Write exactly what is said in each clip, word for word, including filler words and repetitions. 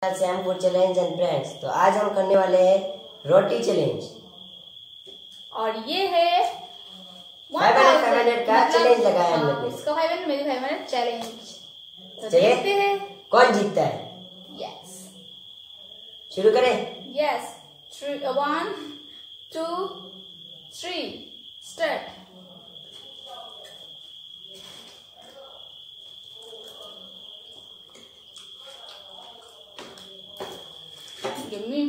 Sam food challenge and friends. तो आज हम करने वाले हैं रोटी चैलेंज और ये है फाइव हंड्रेड का चैलेंज लगाया हम लोग। इसका फाइव हंड्रेड मेरी फाइव हंड्रेड चैलेंज। तो चलिए देखते हैं कौन जीतता है। यस शुरू करें। Yes three one two three start. Give me.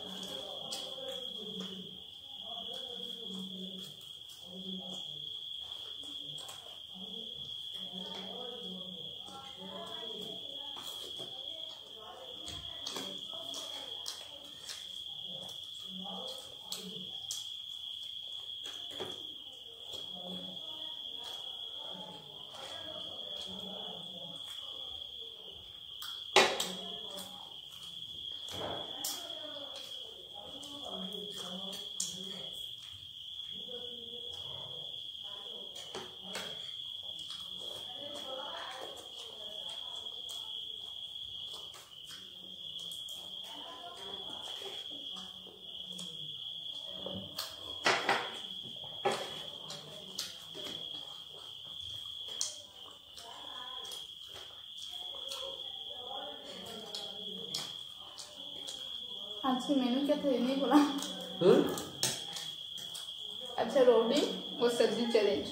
आज की मेनू क्या था ये नहीं बोला। हम्म अच्छा रोटी और सब्जी चैलेंज।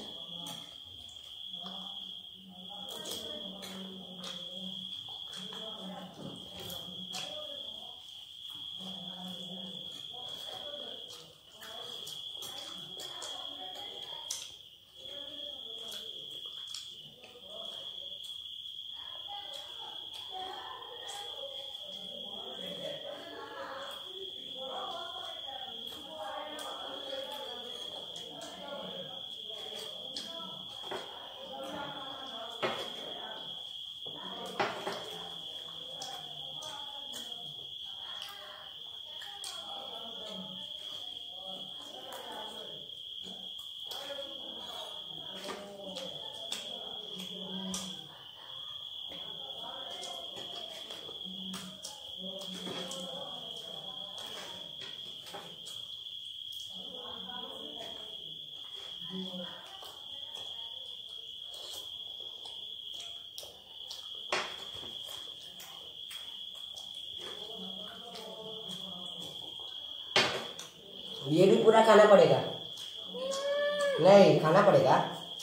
ये भी पूरा खाना पड़ेगा। नहीं खाना पड़ेगा।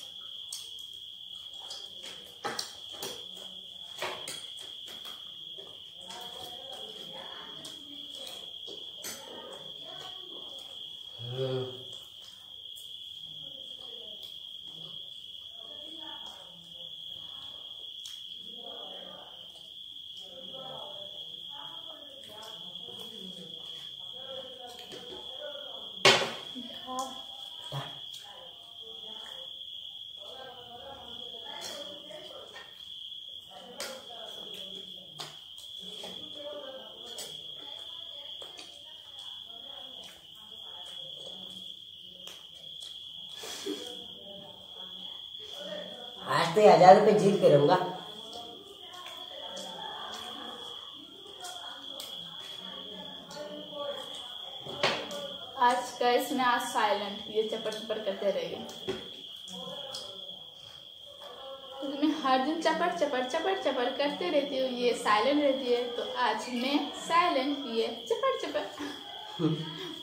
आज तो हजार रुपए जीत के रहूंगा। आज का इसमें आज साइलेंट ये चपर चपर करते रहेंगे। तो मैं हर दिन चपर चपर चपर चपर करते रहती हूँ, ये साइलेंट रहती है। तो आज मैं साइलेंट ये चपर चपर।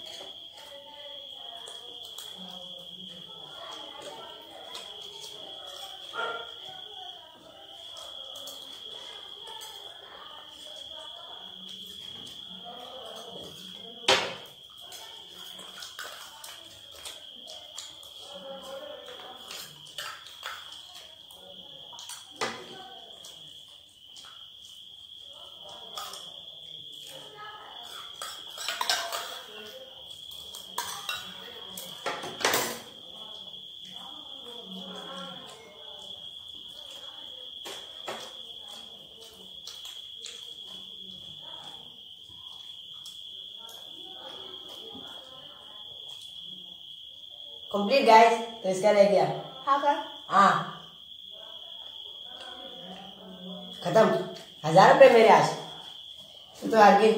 Complete guys. तो इसका रह गया। हाँ कर हाँ खत्म। हजार रुपए मेरे आज। तो आगे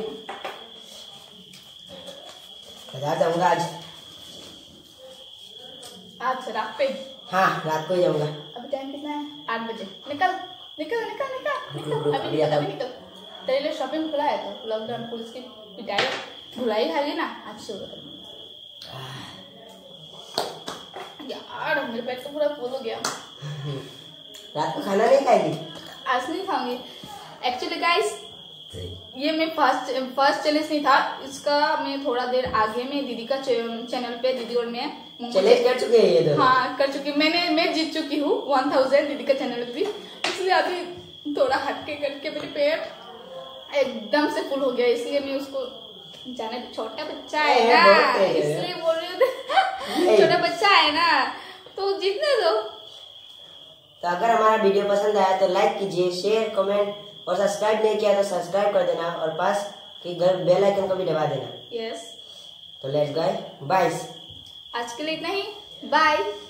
बाजार जाऊंगा आज। आज रात पे? हाँ रात को ही जाऊंगा। अभी टाइम कितना है? आठ बजे। निकल निकल निकल निकल रुक, निकल रुक, अभी अभी निकल आता अभी निकल। तेरे लिए शॉपिंग खुला है तो लॉकडाउन पुलिस की पिटाई धुलाई खाएगी ना आज से। यार मेरे पेट तो पूरा फुल हो गया। रात को खाना नहीं खाएगी? आज नहीं खाऊंगी। एक्चुअली गाइस ये मैं फर्स्ट फर्स्ट चैलेंज नहीं था इसका। मैं थोड़ा देर आगे में दीदी का चैनल पे दीदी और मैं चैलेंज कर चुके हैं ये दोनों। हाँ कर चुकी। मैंने मैं जीत चुकी हूँ वन थाउजेंड दीदी का चैनल पे भी। इसलिए अभी थोड़ा हटके करके मेरे पेट एकदम से फुल हो गया। इसलिए मैं उसको जाने छोटा बच्चा है ए, ना बहुत तेज है। इसलिए बोल रही हूँ छोटा बच्चा है ना तो जीतने दो। तो अगर हमारा वीडियो पसंद आया तो लाइक कीजिए, शेयर, कमेंट और सब्सक्राइब नहीं किया तो सब्सक्राइब कर देना और पास की बेल आइकन को भी दबा देना। यस तो लेट्स गो बाय। आज के लिए इतना ही। बाय।